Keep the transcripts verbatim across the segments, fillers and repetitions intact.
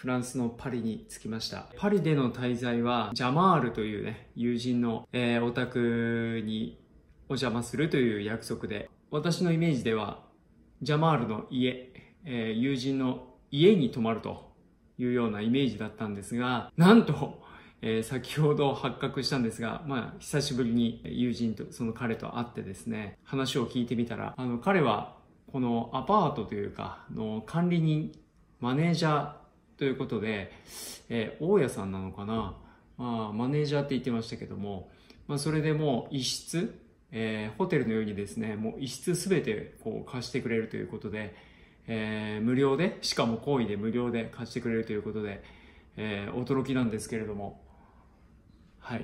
フランスのパリに着きました。パリでの滞在は、ジャマールというね、友人の、えー、お宅にお邪魔するという約束で、私のイメージでは、ジャマールの家、えー、友人の家に泊まるというようなイメージだったんですが、なんと、えー、先ほど発覚したんですが、まあ、久しぶりに友人と、その彼と会ってですね、話を聞いてみたら、あの、彼は、このアパートというか、の管理人、マネージャーということで、えー、大家さんなのかな、まあ、マネージャーって言ってましたけども、まあ、それでもう一室、えー、ホテルのようにですね、もう一室すべてこう貸してくれるということで、えー、無料で、しかも好意で無料で貸してくれるということで、えー、驚きなんですけれども、はい。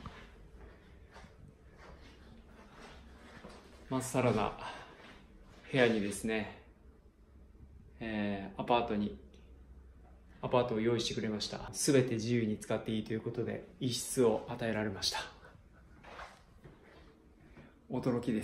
まっさらな部屋にですね、えー、アパートに、アパートを用意してくれました。すべて自由に使っていいということで、一室を与えられました。驚きです。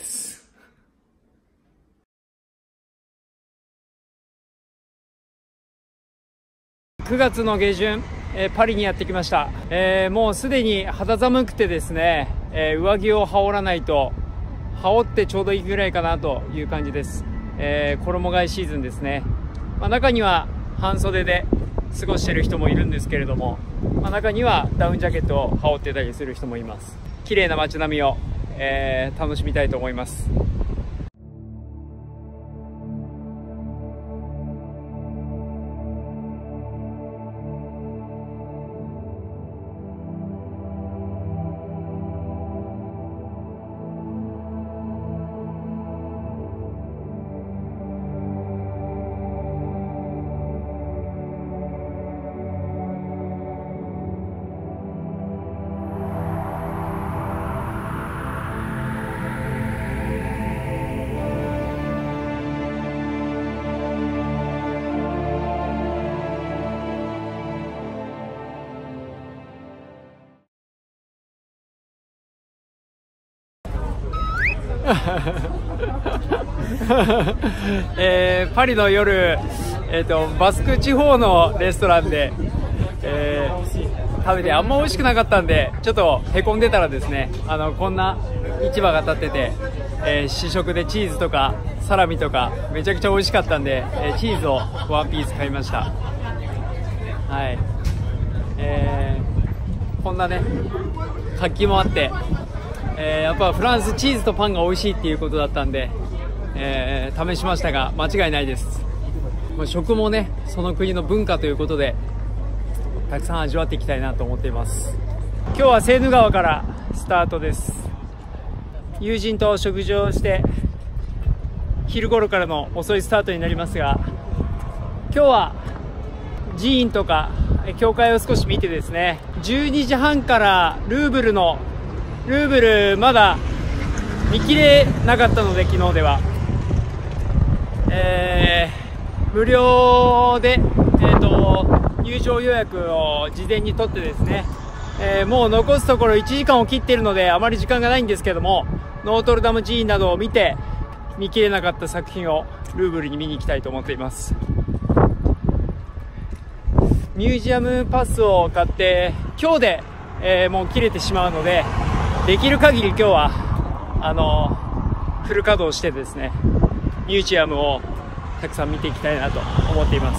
くがつの下旬、えー、パリにやってきました。えー、もうすでに肌寒くてですね、えー、上着を羽織らないと、羽織ってちょうどいいぐらいかなという感じです。えー、衣替えシーズンですね。まあ、中には半袖で過ごしている人もいるんですけれども、まあ、中にはダウンジャケットを羽織ってたりする人もいます。綺麗な街並みを、えー、楽しみたいと思います。えー、パリの夜、えーと、バスク地方のレストランで、えー、食べてあんま美味しくなかったんでちょっとへこんでたらですね、あのこんな市場が立ってて、えー、試食でチーズとかサラミとかめちゃくちゃ美味しかったんで、えー、チーズをワンピース買いました。はい、えー、こんなね活気もあって、えー、やっぱフランスチーズとパンが美味しいっていうことだったんで、えー、試しましたが間違いないです。食もねその国の文化ということでたくさん味わっていきたいなと思っています。今日はセーヌ川からスタートです。友人と食事をして昼頃からの遅いスタートになりますが、今日は寺院とか教会を少し見てですね、じゅうにじはんからルーブルのルーブルまだ見切れなかったので、昨日では、えー、無料で、えーと、入場予約を事前に取ってですね、えー、もう残すところいちじかんを切っているのであまり時間がないんですけども、ノートルダム寺院などを見て見切れなかった作品をルーブルに見に行きたいと思っています。ミュージアムパスを買って今日で、えー、もう切れてしまうので、できる限り今日はあのフル稼働してですね、ミュージアムをたくさん見ていきたいなと思っています。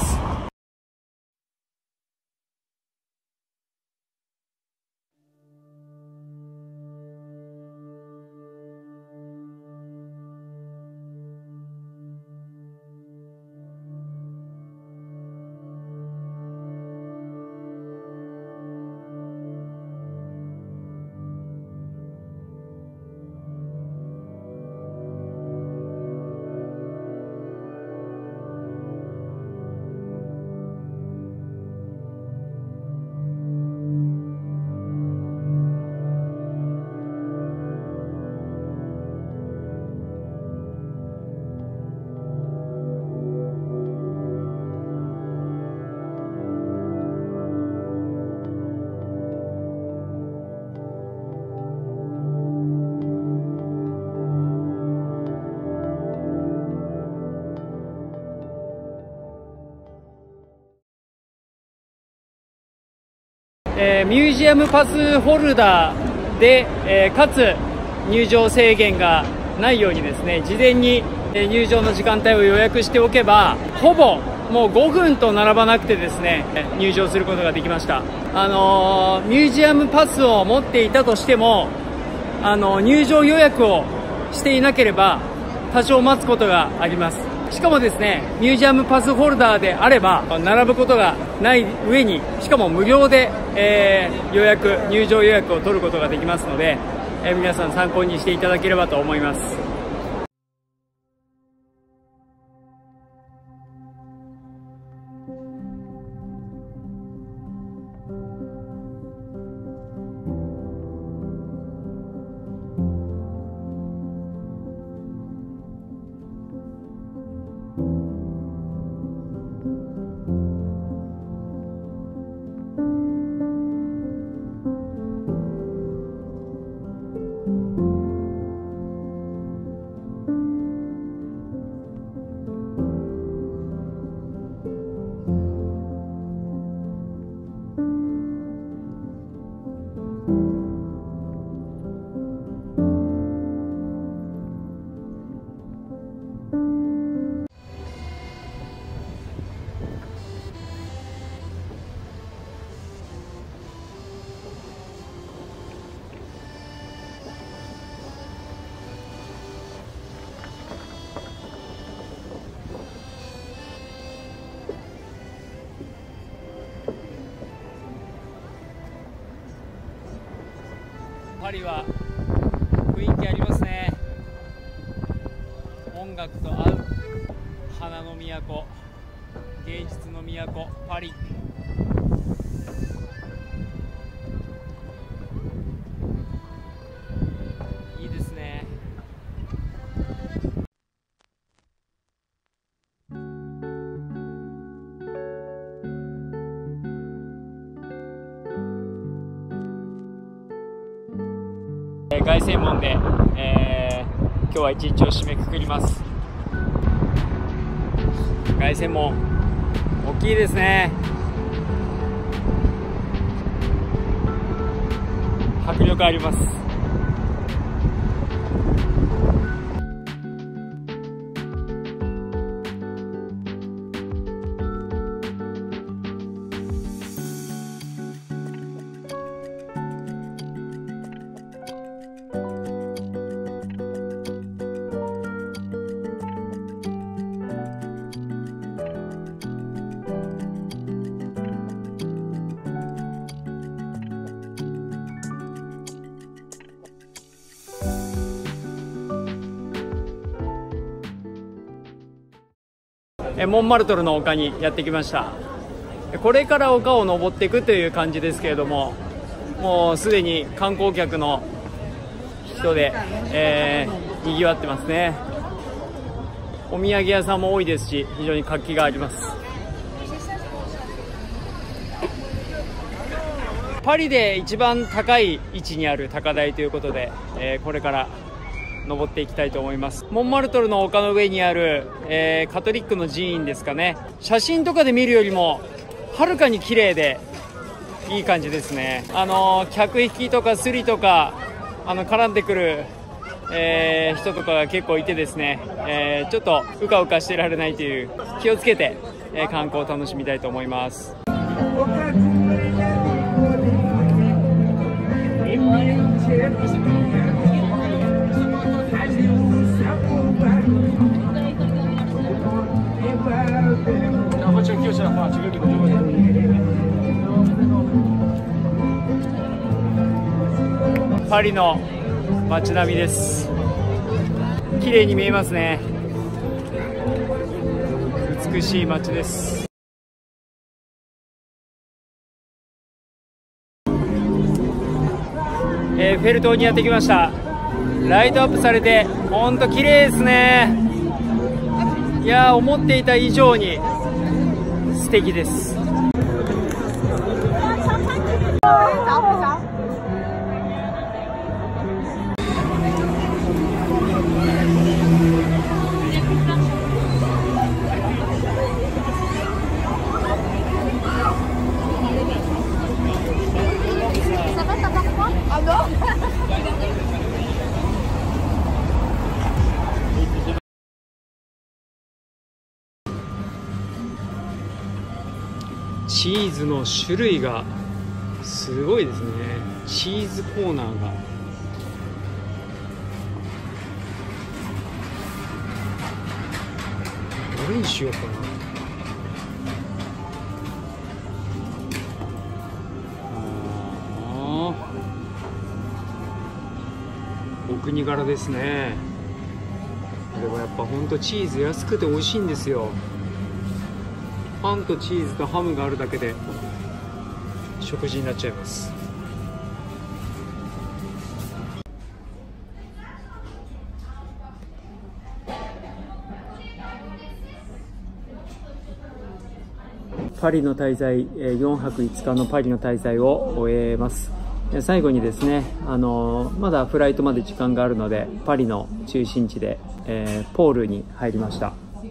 えー、ミュージアムパスホルダーで、えー、かつ入場制限がないようにですね、事前に入場の時間帯を予約しておけば、ほぼもうごふんと並ばなくてですね、入場することができました。あのー、ミュージアムパスを持っていたとしても、あのー、入場予約をしていなければ多少待つことがあります。しかもですね、ミュージアムパスホルダーであれば並ぶことがない上に、しかも無料で、えー、予約入場予約を取ることができますので、えー、皆さん参考にしていただければと思います。パリは雰囲気ありますね。音楽と合う花の都、芸術の都パリ。いいですね。凱旋門で、えー、今日は一日を締めくくります。凱旋門大きいですね。迫力あります。モンマルトルの丘にやってきました。これから丘を登っていくという感じですけれども、もうすでに観光客の人で、えー、にぎわってますね。お土産屋さんも多いですし、非常に活気があります。パリで一番高い位置にある高台ということで、えー、これから登っていきたいと思います。モンマルトルの丘の上にある、えー、カトリックの寺院ですかね。写真とかで見るよりもはるかに綺麗でいい感じですね。あのー、客引きとかスリとかあの絡んでくる、えー、人とかが結構いてですね、えー、ちょっとうかうかしてられないという、気をつけて、えー、観光を楽しみたいと思います。パリの街並みです。綺麗に見えますね。美しい街です。エッフェル塔にやってきました。ライトアップされて本当綺麗ですね。いやー、思っていた以上に素敵です。 チーズの種類がすごいですね。チーズコーナーがどれにしようかな。あー、お国柄ですね。これはやっぱほんとチーズ安くて美味しいんですよ。パンとチーズとハムがあるだけで食事になっちゃいます。パリの滞在、よんはくいつかのパリの滞在を終えます。最後にですね、あのまだフライトまで時間があるので、パリの中心地で、えー、ポールに入りました。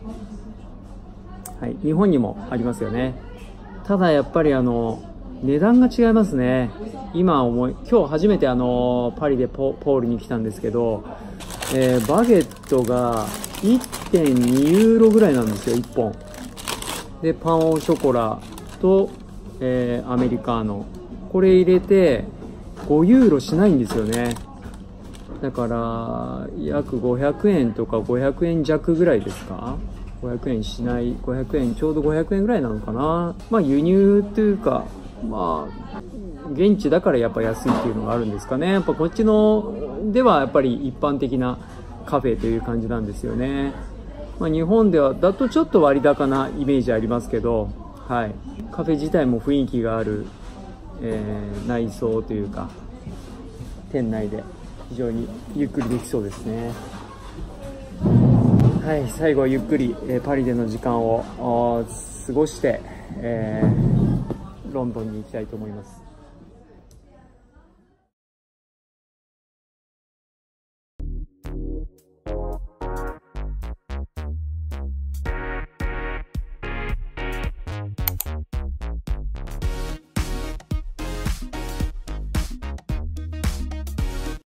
はい、日本にもありますよね。ただやっぱりあの値段が違いますね。今思い今日初めてあのパリで ポ, ポールに来たんですけど、えー、バゲットが いってんに ユーロぐらいなんですよ、いっぽんで。パンオショコラと、えー、アメリカーノ、これ入れてごユーロしないんですよね。だから約ごひゃくえんとかごひゃくえん弱ぐらいですか。ごひゃくえんしない、ごひゃくえん、ちょうどごひゃくえんぐらいなのかな。まあ輸入というか、まあ現地だからやっぱ安いっていうのがあるんですかね。やっぱこっちのではやっぱり一般的なカフェという感じなんですよね。まあ、日本ではだとちょっと割高なイメージありますけど、はい、カフェ自体も雰囲気がある、えー、内装というか店内で非常にゆっくりできそうですね。はい、最後はゆっくり、えー、パリでの時間を過ごして、えー、ロンドンに行きたいと思います。